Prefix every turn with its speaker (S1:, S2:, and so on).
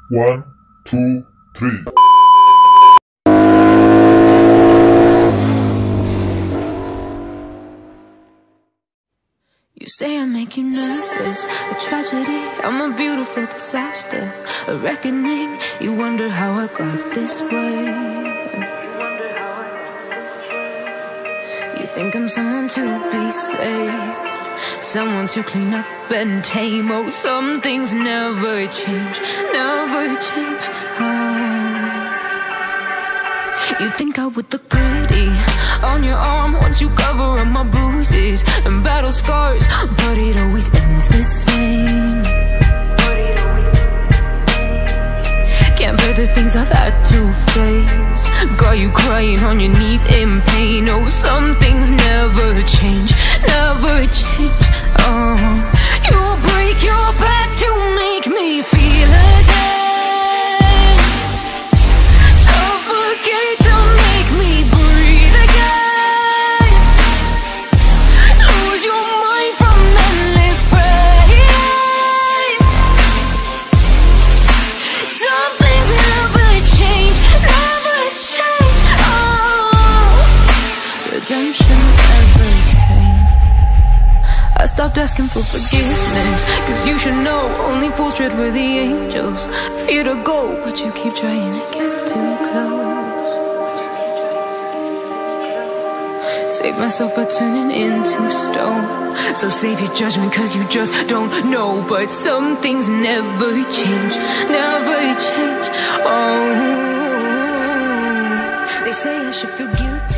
S1: 1, 2, 3.
S2: You say I make you nervous, a tragedy, I'm a beautiful disaster, a reckoning, you wonder how I got this way. You think I'm someone to be saved, someone to clean up and tame. Oh, some things never change, never change. You think I would look pretty on your arm once you cover up my bruises and battle scars, but it always ends the same. Can't bear the things I've had to face, got you crying on your knees in pain. Oh, some things never change, never change. Oh, you'll break your back to make me feel again, suffocate to make me breathe again, lose your mind from endless pain. Some things never change, never change. Oh, redemption never came. I stopped asking for forgiveness, cause you should know only fools tread where the angels fear to go, but you keep trying to get too close. Save myself by turning into stone, so save your judgment cause you just don't know. But some things never change, never change. Oh, they say I should feel guilty,